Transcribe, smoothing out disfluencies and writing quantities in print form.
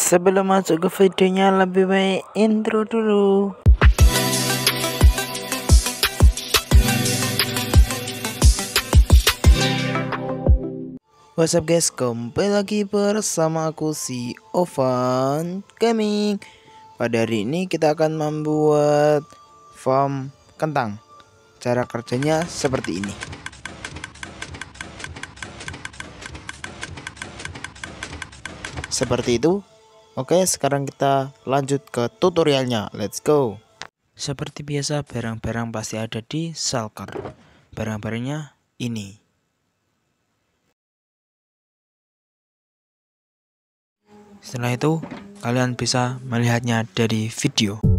Sebelum masuk ke videonya, lebih baik intro dulu. What's up guys, kembali lagi bersama aku si Ovan Gaming. Pada hari ini kita akan membuat farm kentang. Cara kerjanya seperti ini. Seperti itu. Oke, sekarang kita lanjut ke tutorialnya. Let's go. Seperti biasa, barang-barang pasti ada di shulker. Barang-barangnya ini. Setelah itu, kalian bisa melihatnya dari video.